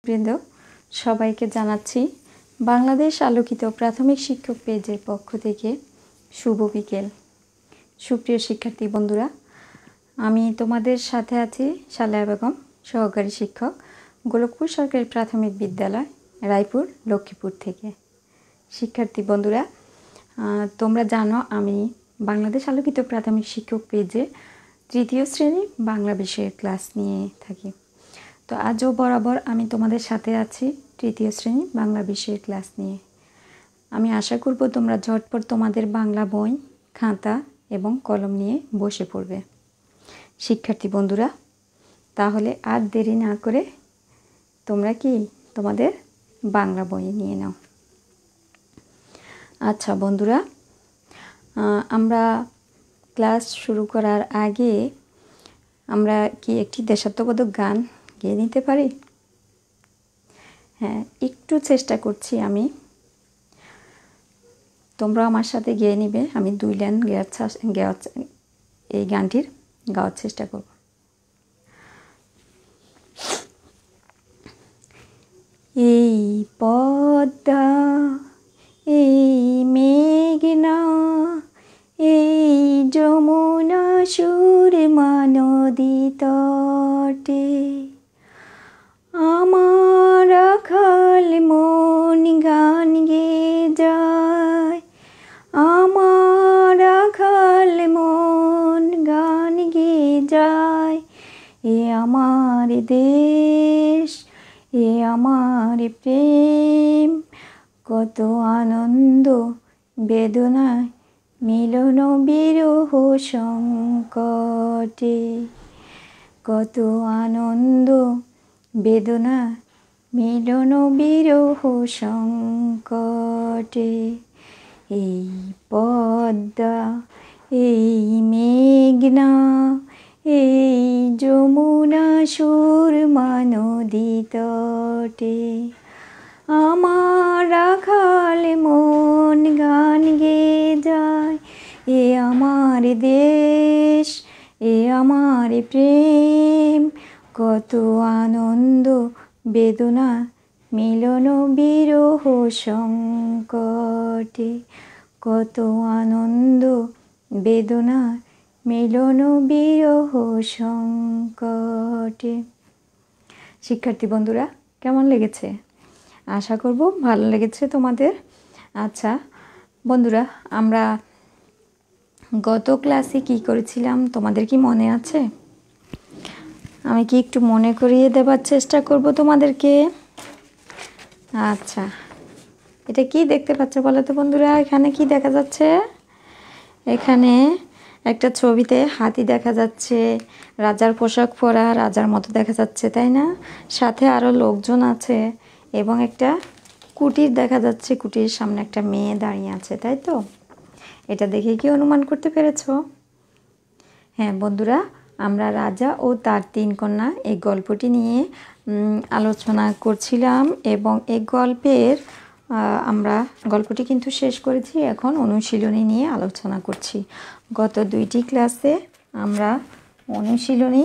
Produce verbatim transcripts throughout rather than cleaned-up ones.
বৃন্দ সবাইকে জানাচ্ছি বাংলাদেশ আলোকিত প্রাথমিক শিক্ষক পেজের পক্ষ থেকে শুভ বিকেল। সুপ্রিয় শিক্ষার্থী বন্ধুরা, আমি তোমাদের সাথে আছি সালেহা বেগম, সহকারী শিক্ষক, গোলকপুর সরকারি প্রাথমিক বিদ্যালয়, রায়পুর, লক্ষ্মীপুর থেকে। শিক্ষার্থী বন্ধুরা, তোমরা জানো আমি বাংলাদেশ আলোকিত প্রাথমিক শিক্ষক পেজে তৃতীয় শ্রেণী বাংলা বিষয়ের ক্লাস নিয়ে থাকি। তো আজও বরাবর আমি তোমাদের সাথে আছি তৃতীয় শ্রেণী বাংলা বিষয়ের ক্লাস নিয়ে। আমি আশা করব তোমরা ঝটপট তোমাদের বাংলা বই, খাতা এবং কলম নিয়ে বসে পড়বে। শিক্ষার্থী বন্ধুরা, তাহলে আর দেরি না করে তোমরা কি তোমাদের বাংলা বই নিয়ে নাও। আচ্ছা বন্ধুরা, আমরা ক্লাস শুরু করার আগে আমরা কি একটি দেশাত্মবোধক গান গেয়ে নিতে পারি? হ্যাঁ, একটু চেষ্টা করছি আমি, তোমরা আমার সাথে গেয়ে নিবে। আমি দুই লাইন গেয়ার এই গানটির গাওয়ার চেষ্টা করব। এই পদ্মা, এই মেঘনা, এই যমুনা সুরমা নদী তটে আমার রাখাল মন গান গেয়ে যায়, আমার রাখাল মন গান গেয়ে যায়। এ আমার দেশ, এ আমার প্রেম, কত আনন্দ বেদনায় মিলন বিরহ সংকটে, কত আনন্দ বেদনা মিলন বিরহ সংকটে। এই পদ্মা, এই মেঘনা, এই যমুনা সুরমা নদী তটে আমার রাখাল মন গান গেয়ে যায়। এ আমার দেশ, এ আমার প্রেম, কত আনন্দ বেদনা মিলন বিরহ সংকটে, কত আনন্দ বেদনা মিলন বিরহ সংকটে। শিক্ষার্থী বন্ধুরা, কেমন লেগেছে? আশা করব ভালো লেগেছে তোমাদের। আচ্ছা বন্ধুরা, আমরা গত ক্লাসে কি করেছিলাম তোমাদের কি মনে আছে? আমি কি একটু মনে করিয়ে দেবার চেষ্টা করব তোমাদেরকে। আচ্ছা, এটা কি দেখতে পাচ্ছ বলো তো বন্ধুরা? এখানে কি দেখা যাচ্ছে? এখানে একটা ছবিতে হাতি দেখা যাচ্ছে, রাজার পোশাক পরা, রাজার মতো দেখা যাচ্ছে, তাই না? সাথে আরও লোকজন আছে এবং একটা কুটির দেখা যাচ্ছে, কুটির সামনে একটা মেয়ে দাঁড়িয়ে আছে, তাই তো? এটা দেখে কি অনুমান করতে পেরেছো? হ্যাঁ বন্ধুরা, আমরা রাজা ও তার তিন কন্যা এই গল্পটি নিয়ে আলোচনা করছিলাম এবং এই গল্পের আমরা গল্পটি কিন্তু শেষ করেছি। এখন অনুশীলনী নিয়ে আলোচনা করছি। গত দুইটি ক্লাসে আমরা অনুশীলনী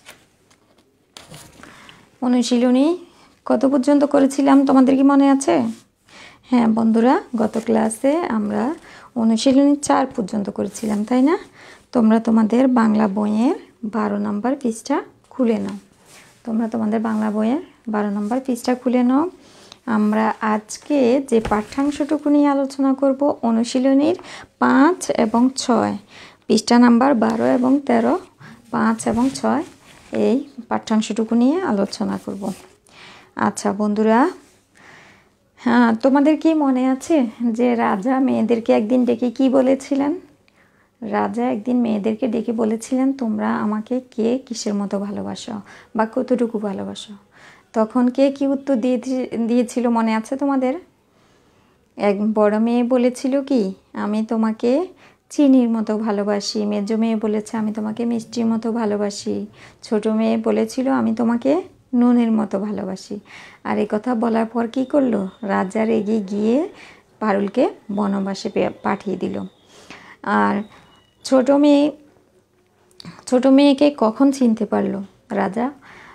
অনুশীলনী কত পর্যন্ত করেছিলাম তোমাদের কি মনে আছে? হ্যাঁ বন্ধুরা, গত ক্লাসে আমরা অনুশীলনী চার পর্যন্ত করেছিলাম, তাই না? তোমরা তোমাদের বাংলা বইয়ের বারো নম্বর পৃষ্ঠা খুলে নাও। তোমরা তোমাদের বাংলা বইয়ের বারো নম্বর পৃষ্ঠা খুলে নাও। আমরা আজকে যে পাঠ্যাংশটুকু নিয়ে আলোচনা করব, অনুশীলনীর পাঁচ এবং ছয়, পৃষ্ঠা নাম্বার বারো এবং তেরো, পাঁচ এবং ছয়, এই পাঠ্যাংশটুকু নিয়ে আলোচনা করব। আচ্ছা বন্ধুরা, হ্যাঁ তোমাদের কি মনে আছে যে রাজা মেয়েদেরকে একদিন ডেকে কি বলেছিলেন? রাজা একদিন মেয়েদেরকে ডেকে বলেছিলেন, তোমরা আমাকে কে কিসের মতো ভালোবাসো বা কতটুকু ভালোবাসো? তখন কে কি উত্তর দিয়ে দিয়েছিল মনে আছে তোমাদের? এক বড় মেয়ে বলেছিল কি, আমি তোমাকে চিনির মতো ভালোবাসি। মেজো মেয়ে বলেছে, আমি তোমাকে মিষ্টির মতো ভালোবাসি। ছোট মেয়ে বলেছিল, আমি তোমাকে নুনের মতো ভালোবাসি। আর এই কথা বলার পর কি করলো? রাজা রেগে গিয়ে পারুলকে বনবাসে পাঠিয়ে দিল। আর ছোট মেয়ে ছোট মেয়েকে কখন চিনতে পারলো রাজা?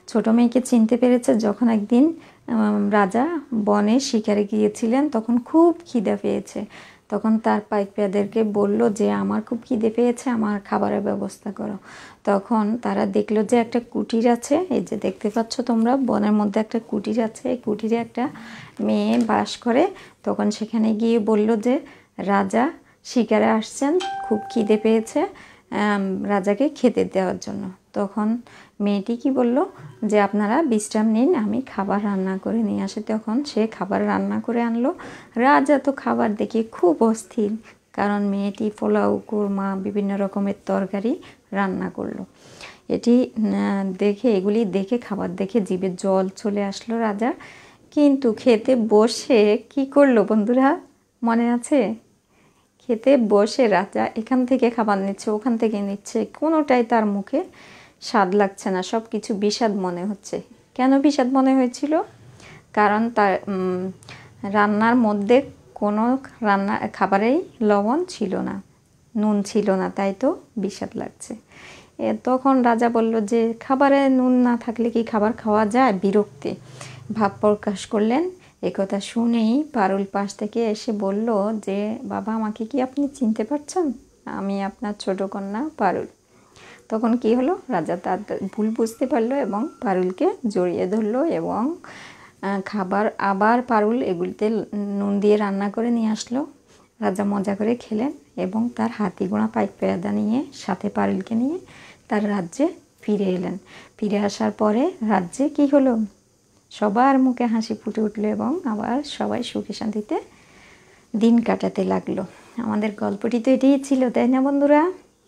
ছোট মেয়েকে চিনতে পেরেছে যখন একদিন রাজা বনে শিকারে গিয়েছিলেন, তখন খুব খিদে পেয়েছে। তখন তার পাইকদেরকে বলল যে আমার খুব খিদে পেয়েছে, আমার খাবারের ব্যবস্থা করো। তখন তারা দেখলো যে একটা কুটির আছে, এই যে দেখতে পাচ্ছ তোমরা, বনের মধ্যে একটা কুটির আছে। এই কুটিরে একটা মেয়ে বাস করে। তখন সেখানে গিয়ে বলল যে রাজা শিকারে আসছেন, খুব খিদে পেয়েছে, রাজাকে খেতে দেওয়ার জন্য। তখন মেয়েটি কি বলল যে আপনারা বিশ্রাম নিন, আমি খাবার রান্না করে নিয়ে আসি। তখন সে খাবার রান্না করে আনলো। রাজা তো খাবার দেখে খুব অস্থির, কারণ মেয়েটি পোলাও, কোরমা, বিভিন্ন রকমের তরকারি রান্না করলো। এটি দেখে, এগুলি দেখে, খাবার দেখে জিভে জল চলে আসলো রাজার। কিন্তু খেতে বসে কি করলো বন্ধুরা, মনে আছে? খেতে বসে রাজা এখান থেকে খাবার নিচ্ছে, ওখান থেকে নিচ্ছে, কোনোটাই তার মুখে স্বাদ লাগছে না, সব কিছু বিষাদ মনে হচ্ছে। কেন বিষাদ মনে হয়েছিল? কারণ তার রান্নার মধ্যে কোনো রান্না খাবারেই লবণ ছিল না, নুন ছিল না, তাই তো বিষাদ লাগছে। তখন রাজা বলল যে খাবারে নুন না থাকলে কি খাবার খাওয়া যায়? বিরক্তি ভাব প্রকাশ করলেন। একথা শুনেই পারুল পাশ থেকে এসে বলল যে বাবা, আমাকে কি আপনি চিনতে পারছেন? আমি আপনার ছোট কন্যা পারুল। তখন কি হলো, রাজা তার ভুল বুঝতে পারলো এবং পারুলকে জড়িয়ে ধরলো এবং খাবার আবার পারুল এগুলিতে নুন দিয়ে রান্না করে নিয়ে আসলো। রাজা মজা করে খেলেন এবং তার হাতি গোনা পাইক পেয়াদা নিয়ে, সাথে পারুলকে নিয়ে তার রাজ্যে ফিরে এলেন। ফিরে আসার পরে রাজ্যে কি হলো, সবার মুখে হাসি ফুটে উঠলো এবং আবার সবাই সুখে শান্তিতে দিন কাটাতে লাগলো। আমাদের গল্পটি তো এটাই ছিল, তাই না বন্ধুরা?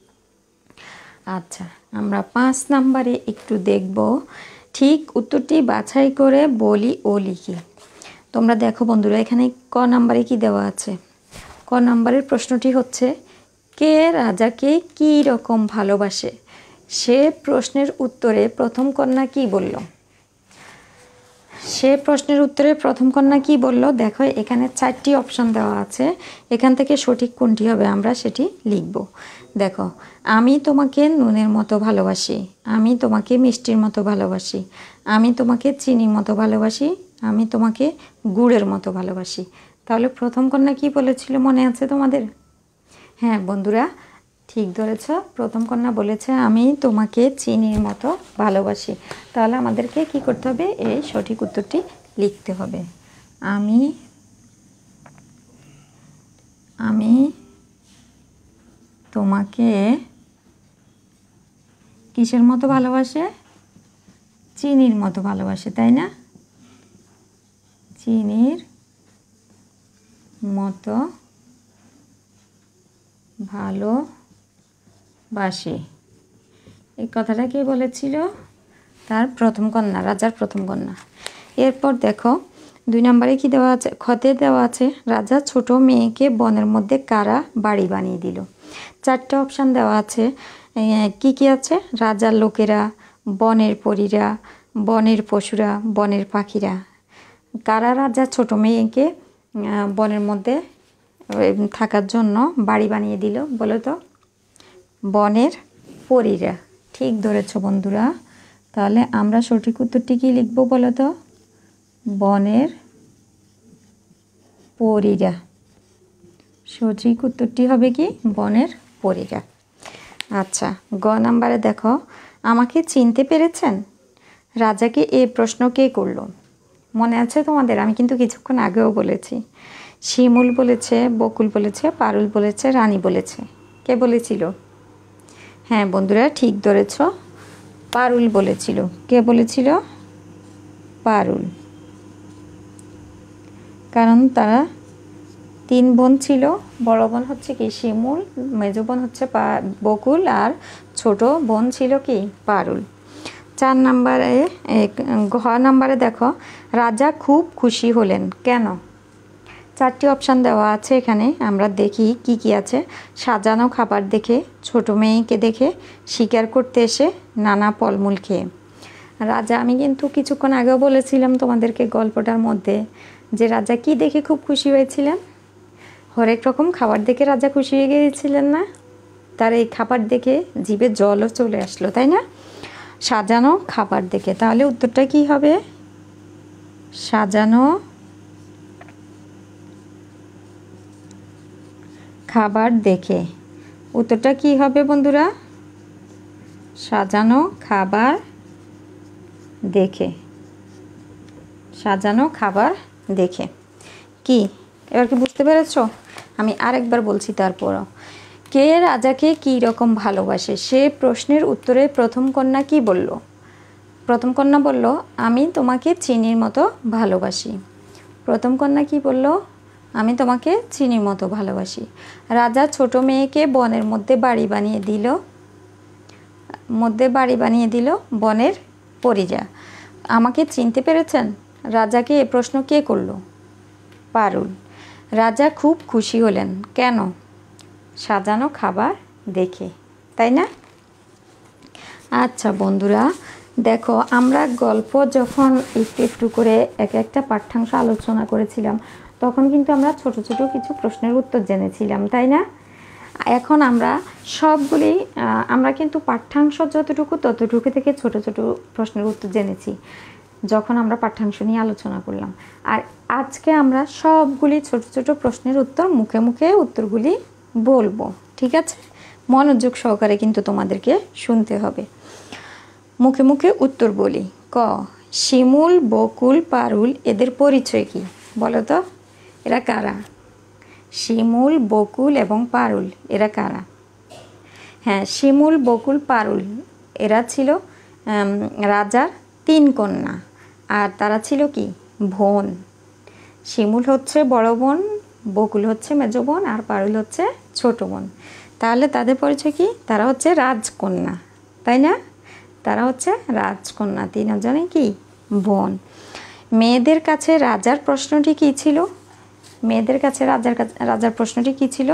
আচ্ছা, আমরা পাঁচ নাম্বারে একটু দেখব, ঠিক উত্তরটি বাছাই করে বলি ও লিখি। তোমরা দেখো বন্ধুরা, এখানে ক নাম্বারে কি দেওয়া আছে। ক নাম্বারের প্রশ্নটি হচ্ছে, কে রাজাকে কী রকম ভালোবাসে? সে প্রশ্নের উত্তরে প্রথম কন্যা কি বলল? সে প্রশ্নের উত্তরে প্রথম কন্যা কি বলল? দেখো, এখানে চারটি অপশন দেওয়া আছে, এখান থেকে সঠিক কোনটি হবে আমরা সেটি লিখব। দেখো, আমি তোমাকে নুনের মতো ভালোবাসি, আমি তোমাকে মিষ্টির মতো ভালোবাসি, আমি তোমাকে চিনির মতো ভালোবাসি, আমি তোমাকে গুড়ের মতো ভালোবাসি। তাহলে প্রথম কন্যা কি বলেছিল, মনে আছে তোমাদের? হ্যাঁ বন্ধুরা, ঠিক ধরেছ, প্রথম কন্যা বলেছে আমি তোমাকে চিনির মতো ভালোবাসি। তাহলে আমাদেরকে কি করতে হবে, এই সঠিক উত্তরটি লিখতে হবে। আমি আমি তোমাকে কিসের মতো ভালোবাসে? চিনির মতো ভালোবাসে, তাই না? চিনির মতো ভালোবাসে, এই কথাটা কে বলেছিল? তার প্রথম কন্যা, রাজার প্রথম কন্যা। এরপর দেখো, দুই নম্বরে কি দেওয়া আছে, খতে দেওয়া আছে রাজা ছোট মেয়েকে বনের মধ্যে কারা বাড়ি বানিয়ে দিল। চারটে অপশান দেওয়া আছে, কি কি আছে? রাজার লোকেরা, বনের পরীরা, বনের পশুরা, বনের পাখিরা। কারা রাজা ছোট মেয়েকে বনের মধ্যে থাকার জন্য বাড়ি বানিয়ে দিল বলো তো? বনের পরীরা। ঠিক ধরেছ বন্ধুরা। তাহলে আমরা সঠিক উত্তরটি কি লিখব বলো তো? বনের পরীরা। সঠিক উত্তরটি হবে কি? বনের পরীরা। আচ্ছা, গ নাম্বারে দেখো, আমাকে চিনতে পেরেছেন? রাজাকে এই প্রশ্ন কে করলো? মনে আছে তোমাদের? আমি কিন্তু কিছুক্ষণ আগেও বলেছি। শিমুল বলেছে, বকুল বলেছে, পারুল বলেছে, রানী বলেছে। কে বলেছিল? হ্যাঁ বন্ধুরা, ঠিক ধরেছ, পারুল বলেছিল। কে বলেছিল? পারুল। কারণ তারা তিন বোন ছিল। বড় বোন হচ্ছে কি শিমুল, মেজো বোন হচ্ছে বকুল, আর ছোট বোন ছিল কি পারুল। চার নাম্বারে, ঘ নাম্বারে দেখো, রাজা খুব খুশি হলেন কেন? চারটি অপশান দেওয়া আছে এখানে, আমরা দেখি কি কি আছে। সাজানো খাবার দেখে, ছোট মেয়েকে দেখে, শিকার করতে এসে, নানা ফলমূল খেয়ে। রাজা, আমি কিন্তু কিছুক্ষণ আগেও বলেছিলাম তোমাদেরকে গল্পটার মধ্যে যে রাজা কি দেখে খুব খুশি হয়েছিলেন? হরেক রকম খাবার দেখে রাজা খুশি হয়ে গিয়েছিলেন না? তার এই খাবার দেখে জিভে জলও চলে আসলো, তাই না? সাজানো খাবার দেখে। তাহলে উত্তরটা কি হবে? সাজানো খাবার দেখে। উত্তরটা কি হবে বন্ধুরা? সাজানো খাবার দেখে। সাজানো খাবার দেখে। কি এবার কি বুঝতে পেরেছো? আমি আরেকবার বলছি তারপরও। কে রাজাকে কী রকম ভালোবাসে সে প্রশ্নের উত্তরে প্রথম কন্যা কি বলল? প্রথম কন্যা বলল, আমি তোমাকে চিনির মতো ভালোবাসি। প্রথম কন্যা কি বলল? আমি তোমাকে চিনির মতো ভালোবাসি। রাজা ছোট মেয়েকে বনের মধ্যে বাড়ি বানিয়ে দিল মধ্যে বাড়ি বানিয়ে দিল বনের পরিজা। আমাকে চিনতে পেরেছেন? রাজাকে এ প্রশ্ন কে করল? পারুল। রাজা খুব খুশি হলেন। কেন? সাজানো খাবার দেখে, তাই না? আচ্ছা বন্ধুরা, দেখো আমরা গল্প যখন একটু একটু করে এক একটা পাঠ্যাংশ আলোচনা করেছিলাম তখন কিন্তু আমরা ছোট ছোট কিছু প্রশ্নের উত্তর জেনেছিলাম, তাই না? এখন আমরা সবগুলি আমরা কিন্তু পাঠ্যাংশ যতটুকু ততটুকু থেকে ছোট ছোট প্রশ্নের উত্তর জেনেছি যখন আমরা পাঠ্যাংশ নিয়ে আলোচনা করলাম। আর আজকে আমরা সবগুলি ছোট ছোট প্রশ্নের উত্তর মুখে মুখে উত্তরগুলি বলবো, ঠিক আছে? মনোযোগ সহকারে কিন্তু তোমাদেরকে শুনতে হবে। মুখে মুখে উত্তর বলি। ক, শিমুল, বকুল, পারুল এদের পরিচয় কি বলো তো? এরা কারা? শিমুল, বকুল এবং পারুল এরা কারা? হ্যাঁ, শিমুল, বকুল, পারুল এরা ছিল রাজার তিন কন্যা। আর তারা ছিল কি? বোন। শিমুল হচ্ছে বড় বোন, বকুল হচ্ছে মেজ বোন, আর পারুল হচ্ছে ছোট বোন। তাহলে তাদের পরিচয় কি? তারা হচ্ছে রাজকন্যা, তাই না? তারা হচ্ছে রাজকন্যা, তিনজনে কি? বোন। মেয়েদের কাছে রাজার প্রশ্নটি কি ছিল? মেয়েদের কাছে রাজার কাছে রাজার প্রশ্নটি কি ছিল?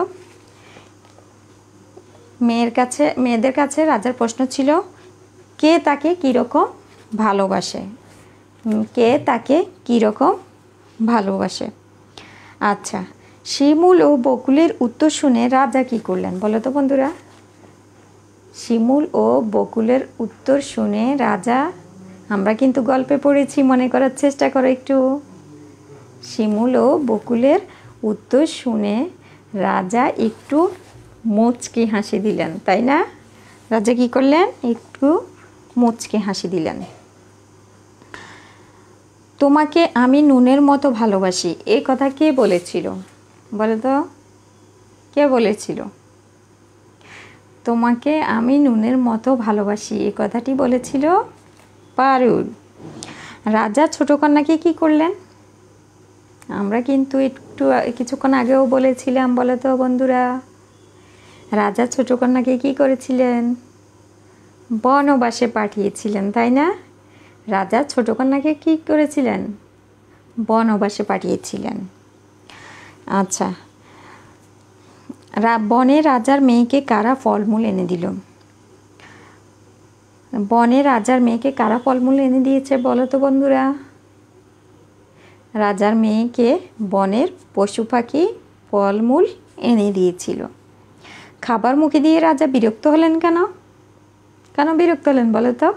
মেয়ের কাছে মেয়েদের কাছে রাজার প্রশ্ন ছিল, কে তাকে কীরকম ভালোবাসে? কে তাকে কীরকম ভালোবাসে? আচ্ছা, শিমুল ও বকুলের উত্তর শুনে রাজা কি করলেন বলো তো বন্ধুরা? শিমুল ও বকুলের উত্তর শুনে রাজা, আমরা কিন্তু গল্পে পড়েছি, মনে করার চেষ্টা করো একটু। শিমুল ও বকুলের উত্তর শুনে রাজা একটু মুচকি হাসি দিলেন, তাই না? রাজা কি করলেন? একটু মুচকি হাসি দিলেন। তোমাকে আমি নুনের মতো ভালোবাসি এই কথা কে বলেছিল বলো তো? কে বলেছিল? তোমাকে আমি নুনের মতো ভালোবাসি এই কথাটি বলেছিল পারুল। রাজা ছোট কন্যাকে কি করলেন? আমরা কিন্তু একটু কিছুক্ষণ আগেও বলেছিলাম, বলো তো বন্ধুরা? রাজা ছোট কন্যাকে কি করেছিলেন? বনবাসে পাঠিয়েছিলেন, তাই না? রাজা ছোট কন্যাকে কি করেছিলেন? বনবাসে পাঠিয়েছিলেন। আচ্ছা, বনে রাজার মেয়েকে কারা ফলমূল এনে দিল? বনে রাজার মেয়েকে কারা ফলমূল এনে দিয়েছে বলো তো বন্ধুরা? রাজার মেয়েকে বনের পশু পাখি ফলমূল এনে দিয়েছিল। খাবার মুখে দিয়ে রাজা বিরক্ত হলেন কেন? কেন বিরক্ত হলেন বলো তো?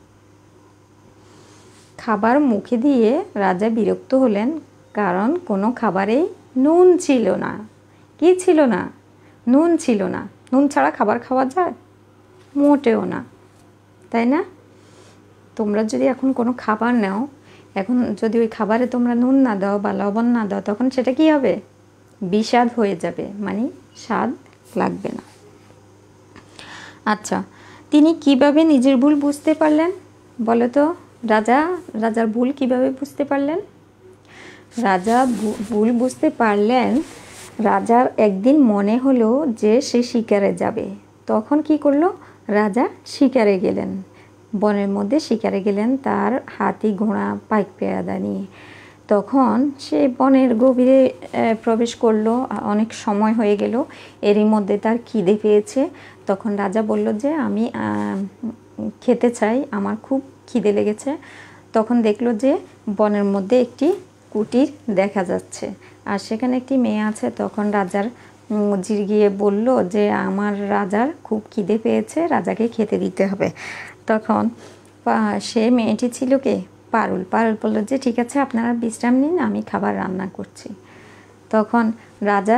খাবার মুখে দিয়ে রাজা বিরক্ত হলেন কারণ কোনো খাবারেই নুন ছিল না। কি ছিল না? নুন ছিল না। নুন ছাড়া খাবার খাওয়া যায়? মোটেও না, তাই না? তোমরা যদি এখন কোনো খাবার নাও, এখন যদি ওই খাবারে তোমরা নুন না দাও বা লবণ না দাও, তখন সেটা কি হবে? বিস্বাদ হয়ে যাবে, মানে স্বাদ লাগবে না। আচ্ছা, তিনি কিভাবে নিজের ভুল বুঝতে পারলেন বলো তো? রাজা রাজার ভুল কিভাবে বুঝতে পারলেন? রাজা ভুল বুঝতে পারলেন, রাজার একদিন মনে হলো যে সে শিকারে যাবে। তখন কি করলো? রাজা শিকারে গেলেন, বনের মধ্যে শিকারে গেলেন তার হাতি ঘোড়া পাইক পেয়াদা নিয়ে। তখন সে বনের গভীরে প্রবেশ করলো, অনেক সময় হয়ে গেল। এরই মধ্যে তার খিদে পেয়েছে। তখন রাজা বলল যে আমি খেতে চাই, আমার খুব খিদে লেগেছে। তখন দেখলো যে বনের মধ্যে একটি কুটির দেখা যাচ্ছে আর সেখানে একটি মেয়ে আছে। তখন রাজার মজির গিয়ে বলল যে আমার রাজার খুব খিদে পেয়েছে, রাজাকে খেতে দিতে হবে। তখন পা- সে মেয়েটি ছিল কে? পারুল। পারুল বলল যে ঠিক আছে আপনারা বিশ্রাম নিন, আমি খাবার রান্না করছি। তখন রাজা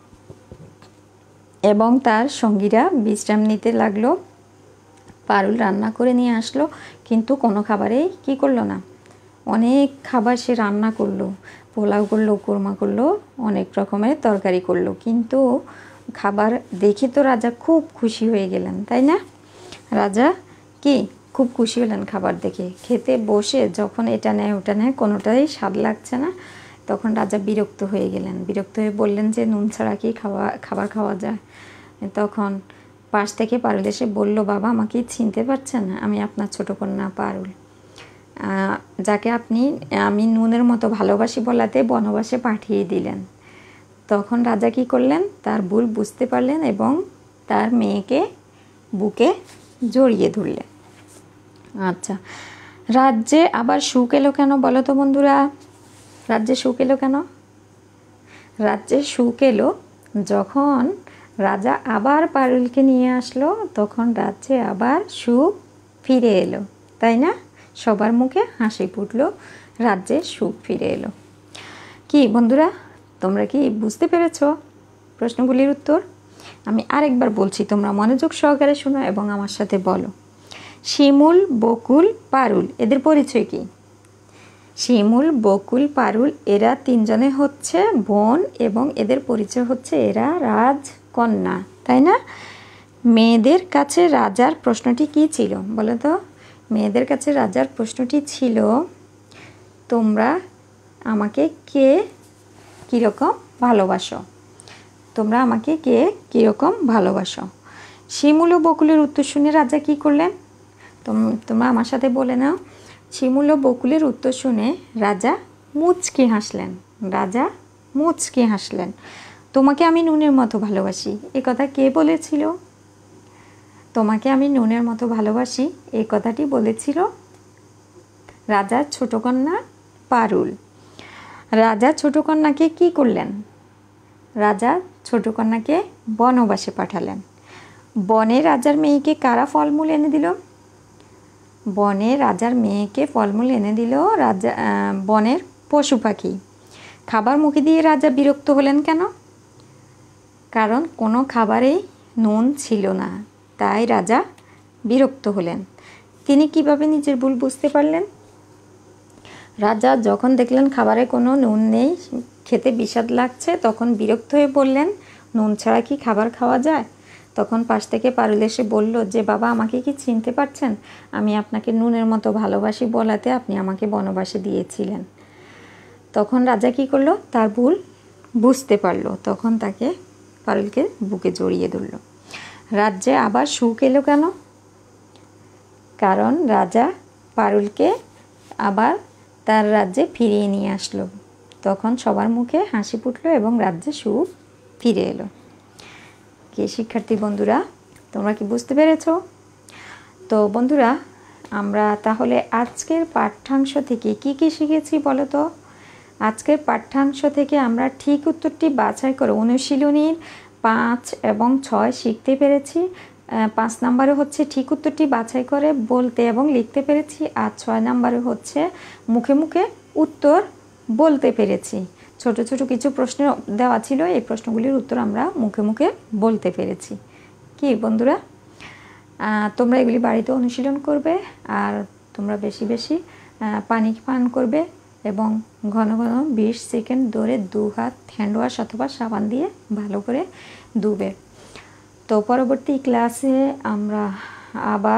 এবং তার সঙ্গীরা বিশ্রাম নিতে লাগলো। পারুল রান্না করে নিয়ে আসলো, কিন্তু কোনো খাবারেই কী করলো না, অনেক খাবার সে রান্না করলো, পোলাও করলো, কোরমা করলো, অনেক রকমের তরকারি করলো, কিন্তু খাবার দেখে তো রাজা খুব খুশি হয়ে গেলেন, তাই না? রাজা কি খুব খুশি হলেন খাবার দেখে। খেতে বসে যখন এটা নেয় ওটা নেয়, কোনোটাই স্বাদ লাগছে না, তখন রাজা বিরক্ত হয়ে গেলেন। বিরক্ত হয়ে বললেন যে নুন ছাড়া কি খাওয়া খাবার খাওয়া যায়? তখন পাশ থেকে পারুল এসে বলল, বাবা আমাকে চিনতে পারছেন? আমি আপনার ছোটো কন্যা পারুল, যাকে আপনি আমি নুনের মতো ভালোবাসি বলাতে বনবাসে পাঠিয়ে দিলেন। তখন রাজা কী করলেন, তার ভুল বুঝতে পারলেন এবং তার মেয়েকে বুকে জড়িয়ে ধরলেন। আচ্ছা, রাজ্যে আবার সুখ এলো কেন বলো তো বন্ধুরা? রাজ্যে সুখ এলো কেন? রাজ্যে সুখ এলো যখন রাজা আবার পারুলকে নিয়ে আসলো, তখন রাজ্যে আবার সুখ ফিরে এলো, তাই না? সবার মুখে হাসি ফুটলো, রাজ্যে সুখ ফিরে এলো। কি বন্ধুরা, তোমরা কি বুঝতে পেরেছো প্রশ্নগুলির উত্তর? আমি আরেকবার বলছি, তোমরা মনোযোগ সহকারে শোনো এবং আমার সাথে বলো। শিমুল, বকুল, পারুল, এদের পরিচয় কি? শিমুল, বকুল, পারুল এরা তিনজনে হচ্ছে বোন এবং এদের পরিচয় হচ্ছে এরা রাজকন্যা, তাই না? মেয়েদের কাছে রাজার প্রশ্নটি কি ছিল বলো তো? মেয়েদের কাছে রাজার প্রশ্নটি ছিল, তোমরা আমাকে কে কীরকম ভালোবাসো? তোমরা আমাকে কে কীরকম ভালোবাসো? শিমুল ও বকুলের উত্তর শুনে রাজা কি করলেন? তোমরা আমার সাথে বলে নাও। শিমুল ও বকুলের উত্তর শুনে রাজা মুচকি হাসলেন। রাজা মুচকি হাসলেন। তোমাকে আমি নুনের মতো ভালোবাসি, এ কথা কে বলেছিল? তোমাকে আমি নুনের মতো ভালোবাসি এই কথাটি বলেছিল রাজার ছোট কন্যা পারুল। রাজা ছোট কন্যাকে কি করলেন? রাজা ছোট কন্যাকে বনবাসে পাঠালেন। বনে রাজার মেয়েকে কারা ফলমূল এনে দিল? বনে রাজার মেয়েকে ফলমূল এনে দিল রাজা বনের পশু পাখি। খাবার মুখে দিয়ে রাজা বিরক্ত হলেন কেন? কারণ কোনো খাবারেই নুন ছিল না, তাই রাজা বিরক্ত হলেন। তিনি কিভাবে নিজের ভুল বুঝতে পারলেন? রাজা যখন দেখলেন খাবারে কোনো নুন নেই, খেতে বিস্বাদ লাগছে, তখন বিরক্ত হয়ে বললেন, নুন ছাড়া কি খাবার খাওয়া যায়? তখন পাশ থেকে পারুল এসে বলল যে বাবা আমাকে কি চিনতে পারছেন? আমি আপনাকে নুনের মতো ভালোবাসি বলাতে আপনি আমাকে বনবাসে দিয়েছিলেন। তখন রাজা কি করলো? তার ভুল বুঝতে পারলো, তখন তাকে পারুলকে বুকে জড়িয়ে ধরল। রাজ্যে আবার সুখ এলো কেন? কারণ রাজা পারুলকে আবার তার রাজ্যে ফিরিয়ে নিয়ে আসলো, তখন সবার মুখে হাসি ফুটলো এবং রাজ্যে সুখ ফিরে এলো। কি শিক্ষার্থী বন্ধুরা, তোমরা কি বুঝতে পেরেছো? তো বন্ধুরা, আমরা তাহলে আজকের পাঠ্যাংশ থেকে কি কি শিখেছি বলো তো? আজকের পাঠ্যাংশ থেকে আমরা ঠিক উত্তরটি বাছাই করে অনুশীলনীর পাঁচ এবং ছয় শিখতে পেরেছি। পাঁচ নম্বরে হচ্ছে ঠিক উত্তরটি বাছাই করে বলতে এবং লিখতে পেরেছি, আর ছয় নম্বরে হচ্ছে মুখে মুখে উত্তর বলতে পেরেছি। ছোট ছোট কিছু প্রশ্ন দেওয়া ছিল, এই প্রশ্নগুলির উত্তর আমরা মুখে মুখে বলতে পেরেছি। কি বন্ধুরা, তোমরা এগুলি বাড়িতে অনুশীলন করবে, আর তোমরা বেশি বেশি পানি পান করবে এবং ঘন ঘন বিশ সেকেন্ড ধরে দু হাত হ্যান্ড ওয়াশ অথবা সাবান দিয়ে ভালো করে ধুবে। তো পরবর্তী ক্লাসে আমরা আবার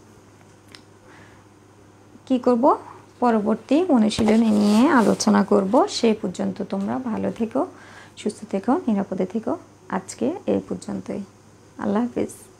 কি করব, পরবর্তী অনুশীলনী নিয়ে আলোচনা করব। সেই পর্যন্ত তোমরা ভালো থেকো, সুস্থ থেকো, নিরাপদে থেকো। আজকে এই পর্যন্তই। আল্লাহ হাফিজ।